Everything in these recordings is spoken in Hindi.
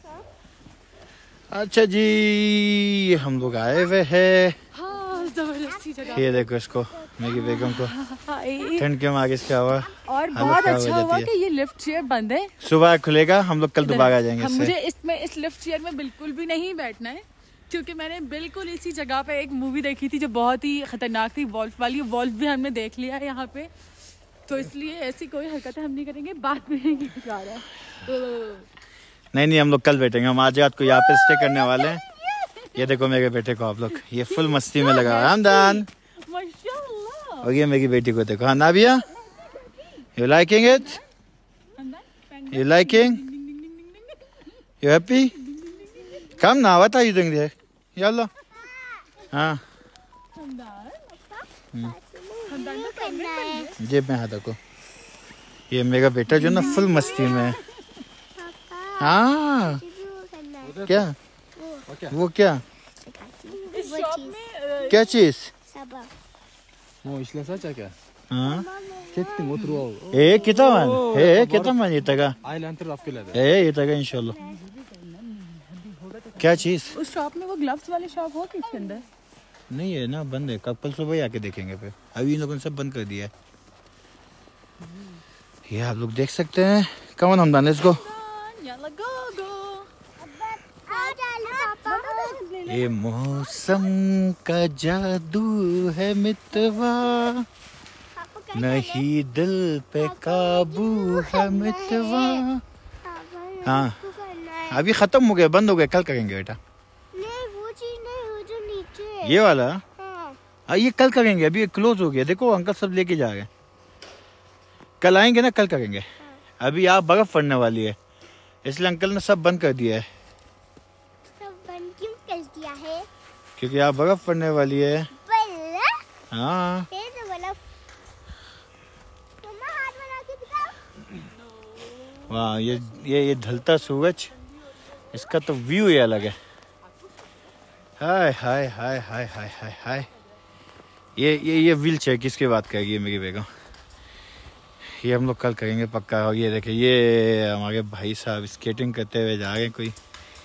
अच्छा जी, हम लोग आए हुए हैं। हाँ, जबरदस्ती जगह। ये देखो इसको, मेरी बेगम को ठंड क्यों आगे इसका हुआ। और बहुत अच्छा हुआ कि ये लिफ्ट चेयर बंद है। सुबह खुलेगा, हम लोग कल दोबारा आ जाएंगे। मुझे इस लिफ्ट चेयर में बिल्कुल भी नहीं बैठना है, क्योंकि मैंने बिल्कुल इसी जगह पे एक मूवी देखी थी जो बहुत ही खतरनाक थी, वॉल्फ वाली। वॉल्फ भी हमने देख लिया है यहाँ पे, तो इसलिए ऐसी कोई हरकतें हम नहीं करेंगे। बात भी नहीं की जा रहा है। नहीं, हम लोग कल बैठेंगे। हम आज रात को यहाँ पे स्टे करने वाले हैं। ये देखो मेरे बेटे को, आप लोग, ये फुल मस्ती में लगा है। हमदान, और ये मेरी बेटी को देखो। हाँ Nabia, you liking it? You liking? You happy? Come ना, what are you doing there? याल्ला। हाँ, जेब में हाथ रखो। ये मेरा बेटा जो ना फुल मस्ती में है। हाँ, क्या वो क्या क्या चीज? वो इसलिए सच है क्या? हाँ, kita man itaga इंशाल्लाह। क्या चीज? उस शॉप में वो ग्लव्स वाली शॉप हो किसके अंदर? नहीं है ना, बंद है। कल सुबह आके देखेंगे। फिर अभी इन लोगों ने सब बंद कर दिया है। ये आप लोग देख सकते हैं। कौन हमदान, लेट्स गो। ये मौसम का जादू है मितवा, नहीं दिल पे काबू है मितवा। हाँ, अभी खत्म हो गया, बंद हो गया। कल करेंगे बेटा। नहीं, वो चीज नहीं, वो जो नीचे ये वाला। हाँ। ये कल करेंगे, अभी क्लोज हो गया। देखो अंकल सब लेके जा रहे हैं। कल आएंगे ना, कल करेंगे। हाँ। अभी यहाँ बर्फ पड़ने वाली है, इसलिए अंकल ने सब बंद कर दिया है। सब बंद क्यों कर दिया है? क्योंकि यहाँ बर्फ पड़ने वाली है। हाँ, वाह, ये ढलता सूरज, इसका तो व्यू ही अलग है। हाय हाय हाय हाय हाय हाय हाय। ये व्हील चेयर किसकी बात करेगी मेरी बेगम? ये हम लोग कल करेंगे पक्का। और ये देखिए, ये हमारे भाई साहब स्केटिंग करते हुए जा रहे हैं। कोई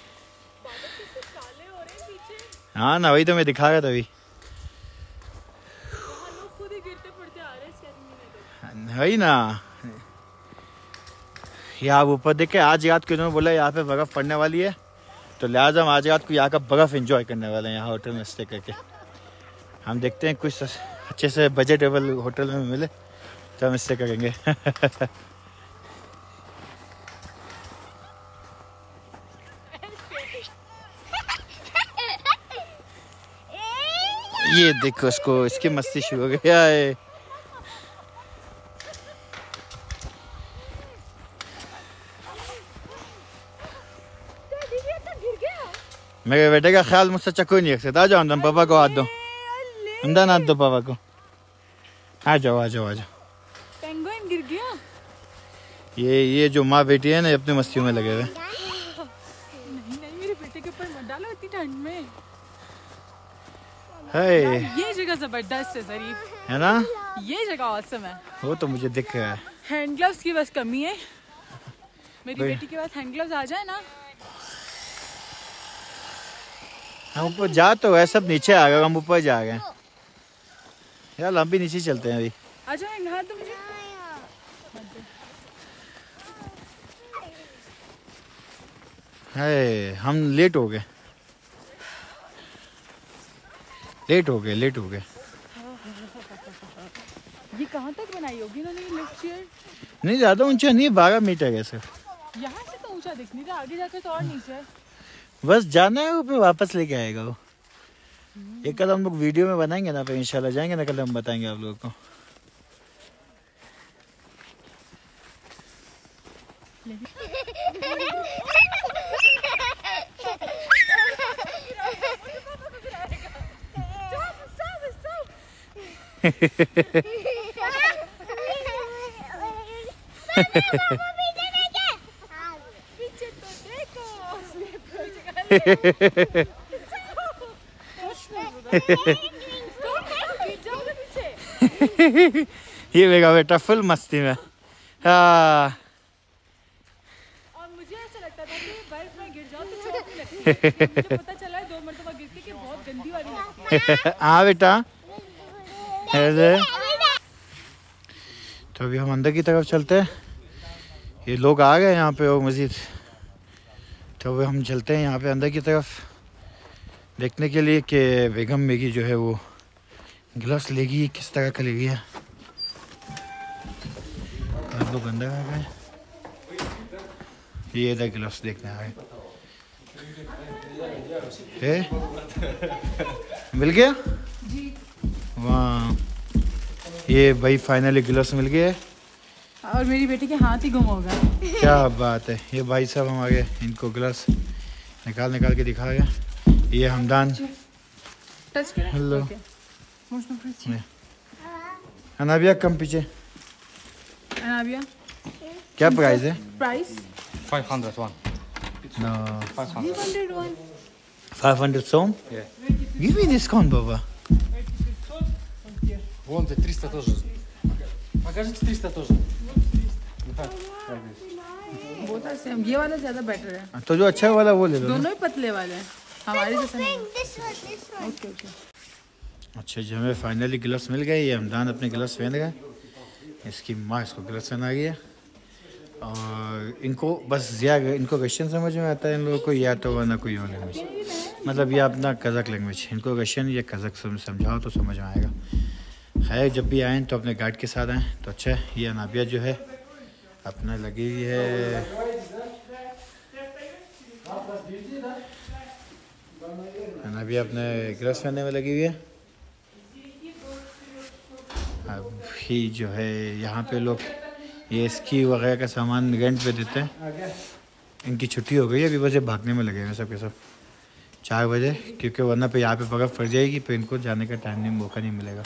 हाँ ना, वही तो मैं दिखा रहा था अभी। वही ना, यहाँ ऊपर देखे। आज रात को इन्होंने बोला यहाँ पे बर्फ पड़ने वाली है, तो लिहाजा हम आज रात को यहाँ का बर्फ एंजॉय करने वाले हैं, यहाँ होटल में स्टे करके। हम देखते हैं कुछ अच्छे से बजटेबल होटल में मिले तो हम स्टे करेंगे। ये देखो इसको, इसकी मस्ती शुरू हो गया है। मेरे बेटे का ख्याल मुझसे चक्कू नहीं रख सकता। आ जाओ अंदर, पापा को हाथ दो। अंदर हाथ दो पापा को। आ जाओ आ जाओ आ जाओ। पेंगुइन गिर गया। ये जो माँ बेटी है ना, अपनी मस्तियों में लगे हुए। नहीं, मेरे बेटे के ऊपर मत डालो इतनी ठंड में। ये जगह जबरदस्त है ज़रीफ, है ना? ये जगह औसम है। वो तो मुझे दिख रहा है। हैंड ग्लव्स की बस कमी है। मेरी बेटी के पास हैंड ग्लव्स आ जाए ना। हम ऊपर जा तो है, सब नीचे आ गए, हम ऊपर जा गए यार। हम भी नीचे चलते हैं अभी। आजा, नहा दो मुझे। हम लेट हो गए। ये कहाँ तक बनाई होगी इन्होंने ये लिफ्ट चेयर? नहीं, ज्यादा ऊंचा नहीं, 12 मीटर है सर। यहाँ से तो ऊंचा दिख नहीं रहा, आगे जाकर तो और नीचे है। बस जाना है, वो फिर वापस लेके आएगा वो। एक कल हम लोग वीडियो में बनाएंगे ना, फिर इंशाल्लाह जाएंगे ना, कल हम बताएंगे आप लोगों को। ये मेरा बेटा फुल मस्ती में। हाँ, मुझे ऐसा लगता था कि बर्फ में गिर जाओ तो चोट नहीं लगती। मुझे पता चला है 2 मरतबा गिर के कि बहुत गंदी वाली लगती है। हाँ बेटा। ऐसे तो अभी हम अंदर की तरफ चलते हैं। ये लोग आ गए यहाँ पे वो मस्जिद, तो अभी हम चलते हैं यहाँ पे अंदर की तरफ देखने के लिए कि बेगम मेगी जो है वो ग्लव्स लेगी किस तरह का लेगी है। हम लोग अंदर आ गए, ये इधर ग्लव्स देखने आ गए। मिल गया वाह, ये भाई फाइनली ग्लव्स मिल गए और मेरी बेटी के हाथ ही गुम हो गए। क्या बात है। ये भाई साहब हम आगे इनको ग्लव्स निकाल के दिखा गए। ये हमदान, हेलो अनाबिया कम पीछे। अनाबिया क्या प्राइस है? Price 501. No. 500. 500 сом? Yeah. Give me discount, баба. Вон за 300 тоже. Покажите 300 тоже. बहुत सेम, ये वाला ज्यादा बेटर है। तो जो अच्छा वाला वो ले लो। दोनों ही पतले वाले हैं हमारे जैसा नहीं। This one. Okay okay. अच्छा जी, हमें फाइनली ग्लव्स मिल गए। ये हमदान अपने ग्लव्स पहन गए, इसकी माँ इसको ग्लव्स पहना गई है। और इनको बस या इनको रशियन समझ में आता है इन लोगों को, या तो वरना कोई और लैंग्वेज, मतलब ये अपना कज़क लैंग्वेज। इनको रशियन या कज़क समझाओ तो समझ में आएगा। खैर जब भी आएँ तो अपने गाइड के साथ आएँ तो अच्छा है। ये अनाबिया जो है अपना लगी हुई है, अनाबिया अपने ग्लव्स पहनने में लगी हुई है। अभी जो है यहाँ पे लोग ये स्की वगैरह का सामान रेंट पे देते हैं। इनकी छुट्टी हो गई है, अभी बस ये भागने में लगे हुए सब के सब 4 बजे, क्योंकि वरना पे यहाँ पे बर्फ़ पड़ जाएगी, फिर इनको जाने का टाइम नहीं, मौका नहीं मिलेगा।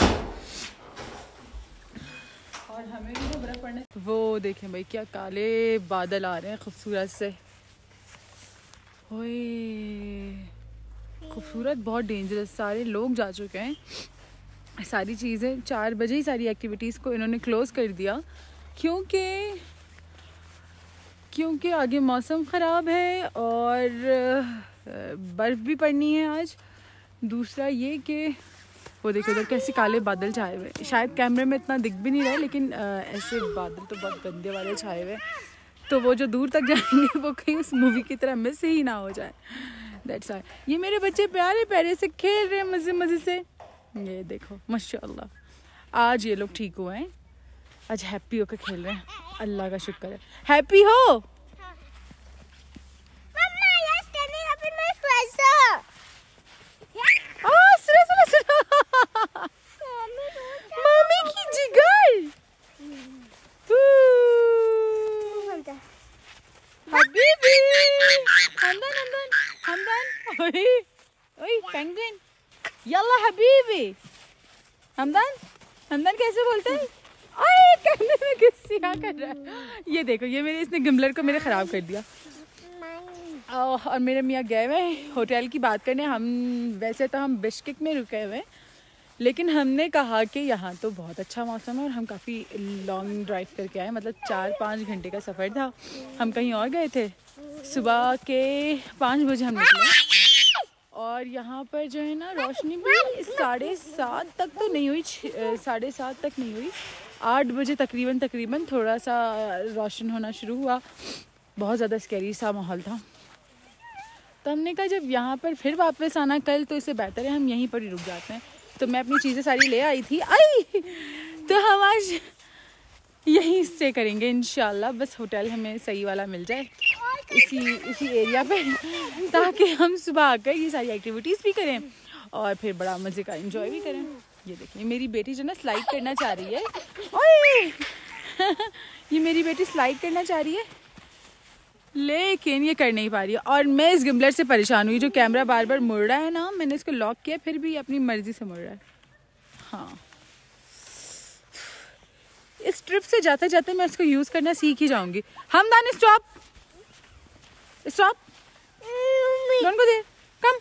और हमें भी बर्फ पड़ने। वो देखें भाई क्या काले बादल आ रहे हैं खूबसूरत से। ओए खूबसूरत, बहुत डेंजरस। सारे लोग जा चुके हैं, सारी चीज़ें 4 बजे ही सारी एक्टिविटीज़ को इन्होंने क्लोज़ कर दिया, क्योंकि आगे मौसम ख़राब है और बर्फ़ भी पड़नी है आज। दूसरा ये कि वो देखो उधर कैसे काले बादल छाए हुए, शायद कैमरे में इतना दिख भी नहीं रहा है, लेकिन ऐसे बादल तो बहुत गंदे वाले छाए हुए, तो वो जो दूर तक जाएंगे वो कहीं उस मूवी की तरह मिस ही ना हो जाए। दैट्स व्हाई ये मेरे बच्चे प्यारे प्यारे से खेल रहे हैं मज़े मज़े से। ये देखो माशाल्लाह आज ये लोग ठीक हुए हैं, आज हैप्पी होकर खेल रहे हैं, अल्लाह का शुक्र है। हैप्पी हो? Mama, you're standing up in my presser. सुनो मम्मी की जिगर। हबीबी हमदान ओए ओए पेंगुइन यल्ला हबीबी। हमदान कैसे बोलते हैं? ओए कहने में किसी क्या कर रहा है। ये देखो ये मेरे इसने गिम्बलर को मेरे ख़राब कर दिया। और मेरे मियाँ गए हुए होटल की बात करने। हम वैसे तो हम बिश्केक में रुके हुए, लेकिन हमने कहा कि यहाँ तो बहुत अच्छा मौसम है और हम काफ़ी लॉन्ग ड्राइव करके आए, मतलब 4-5 घंटे का सफ़र था। हम कहीं और गए थे, सुबह के 5 बजे हम निकले और यहाँ पर जो है ना रोशनी भी 7:30 तक तो नहीं हुई, 7:30 तक नहीं हुई, 8 बजे तकरीबन थोड़ा सा रोशन होना शुरू हुआ। बहुत ज़्यादा स्कैरी सा माहौल था, तो हमने कहा जब यहाँ पर फिर वापस आना कल तो इससे बेहतर है हम यहीं पर ही रुक जाते हैं। तो मैं अपनी चीज़ें सारी ले आई थी, तो हम आज यहीं स्टे करेंगे इंशाल्लाह। बस होटल हमें सही वाला मिल जाए इसी एरिया पे, ताकि हम सुबह आकर ये सारी एक्टिविटीज़ भी करें और फिर बड़ा मज़े का एंजॉय भी करें। ये देखिए मेरी बेटी जो ना स्लाइड करना चाह रही है। ओए ये मेरी बेटी स्लाइड करना चाह रही है, लेकिन ये कर नहीं पा रही है और मैं इस गिम्बलर से परेशान हुई। जो कैमरा बार बार मुड़ रहा है ना, मैंने इसको लॉक किया फिर भी अपनी मर्जी से मुड़ रहा है। हाँ इस ट्रिप से जाते जाते मैं इसको यूज़ करना सीख ही जाऊंगी। Hamdan stop don't go there, come.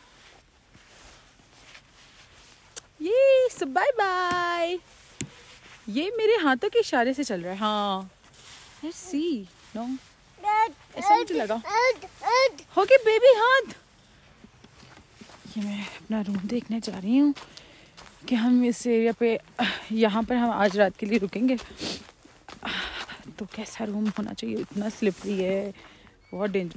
ये सो बाय बाय। ये मेरे हाथों के इशारे से चल रहा है। हाँ लेट्स सी नो ऐसा मुझे लगा। हो गया बेबी हाथ। ये मैं अपना रूम देखने जा रही हूँ कि हम इस एरिया पे, यहाँ पर हम आज रात के लिए रुकेंगे, तो कैसा रूम होना चाहिए। इतना स्लिपरी है, बहुत डेंजर।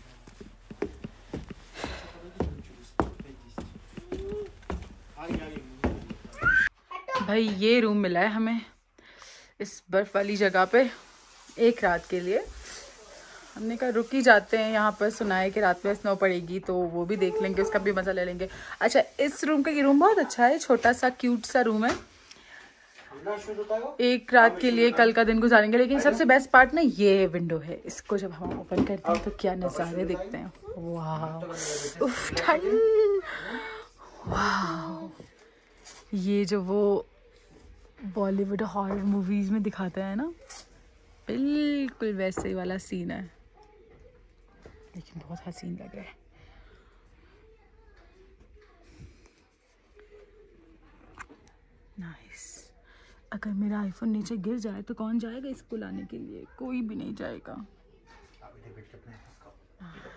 भाई ये रूम मिला है हमें इस बर्फ वाली जगह पे एक रात के लिए। हमने कहा रुक ही जाते हैं यहाँ पर, सुना है कि रात में स्नो पड़ेगी तो वो भी देख लेंगे, उसका भी मजा ले लेंगे। अच्छा, इस रूम का, ये रूम बहुत अच्छा है, छोटा सा क्यूट सा रूम है, एक रात के लिए कल का दिन गुजारेंगे। लेकिन सबसे बेस्ट पार्ट ना ये विंडो है, इसको जब हम ओपन करते हैं तो क्या नज़ारे दिखते हैं। वाह, ठंड, वाह। ये जो वो बॉलीवुड हॉरर मूवीज में दिखाते हैं ना, बिल्कुल वैसे ही वाला सीन है, लेकिन बहुत हसीन लग रहा है। नाइस। अगर मेरा आईफोन नीचे गिर जाए तो कौन जाएगा इसको लाने के लिए? कोई भी नहीं जाएगा।